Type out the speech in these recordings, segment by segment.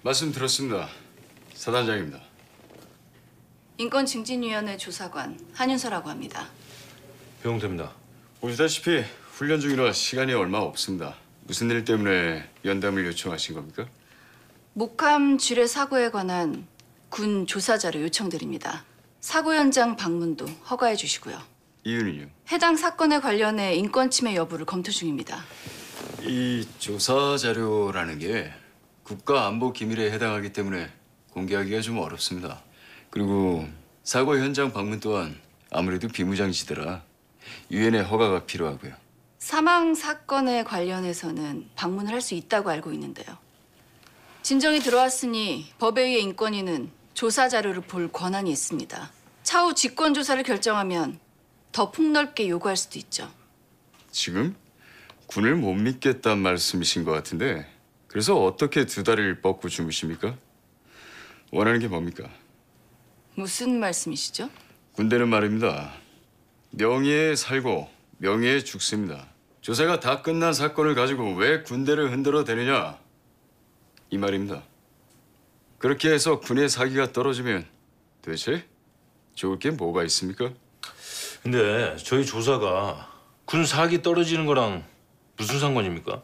말씀 들었습니다. 사단장입니다. 인권증진위원회 조사관 한윤서라고 합니다. 배웅됩니다. 보시다시피 훈련 중이라 시간이 얼마 없습니다. 무슨 일 때문에 연담을 요청하신 겁니까? 목함 쥐뢰 사고에 관한 군 조사 자료 요청드립니다. 사고 현장 방문도 허가해 주시고요. 이유는요? 해당 사건에 관련해 인권 침해 여부를 검토 중입니다. 이 조사 자료라는 게 국가 안보 기밀에 해당하기 때문에 공개하기가 좀 어렵습니다. 그리고 사고 현장 방문 또한 아무래도 비무장지대라 유엔의 허가가 필요하고요. 사망 사건에 관련해서는 방문을 할 수 있다고 알고 있는데요. 진정이 들어왔으니 법에 의해 인권위는 조사 자료를 볼 권한이 있습니다. 차후 직권 조사를 결정하면 더 폭넓게 요구할 수도 있죠. 지금 군을 못 믿겠다는 말씀이신 것 같은데 그래서 어떻게 두 다리를 뻗고 주무십니까? 원하는 게 뭡니까? 무슨 말씀이시죠? 군대는 말입니다. 명예에 살고 명예에 죽습니다. 조사가 다 끝난 사건을 가지고 왜 군대를 흔들어 대느냐 이 말입니다. 그렇게 해서 군의 사기가 떨어지면 도대체 좋을 게 뭐가 있습니까? 근데 저희 조사가 군 사기 떨어지는 거랑 무슨 상관입니까?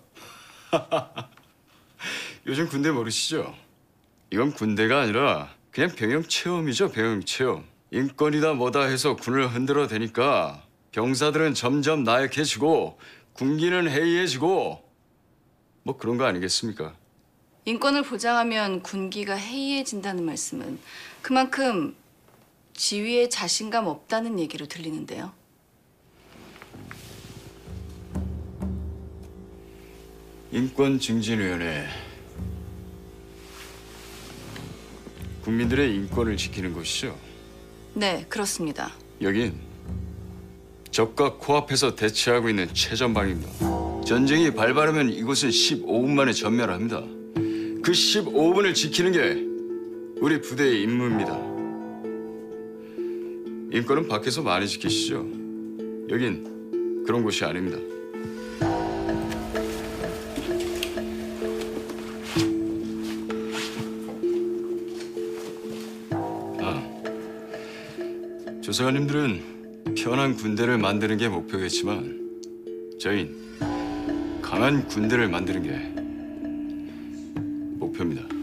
요즘 군대 모르시죠? 이건 군대가 아니라 그냥 병영 체험이죠. 병영 체험. 인권이다 뭐다 해서 군을 흔들어 대니까 병사들은 점점 나약해지고 군기는 해이해지고 뭐 그런 거 아니겠습니까? 인권을 보장하면 군기가 해이해진다는 말씀은 그만큼 지위에 자신감 없다는 얘기로 들리는데요. 인권증진위원회. 국민들의 인권을 지키는 곳이죠. 네, 그렇습니다. 여긴 적과 코앞에서 대치하고 있는 최전방입니다. 전쟁이 발발하면 이곳은 15분 만에 전멸합니다. 그 15분을 지키는 게 우리 부대의 임무입니다. 인권은 밖에서 많이 지키시죠. 여긴 그런 곳이 아닙니다. 조사관님들은 편한 군대를 만드는 게 목표겠지만 저희는 강한 군대를 만드는 게 목표입니다.